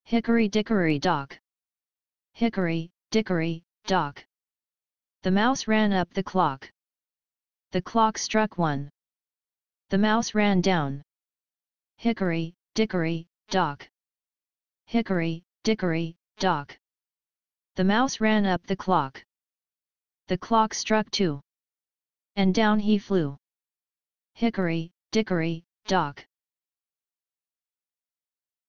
Hickory dickory dock. Hickory, dickory, dock. The mouse ran up the clock. The clock struck 1. The mouse ran down. Hickory, dickory, dock. Hickory, dickory, dock. The mouse ran up the clock. The clock struck 2. And down he flew. Hickory, dickory, dock.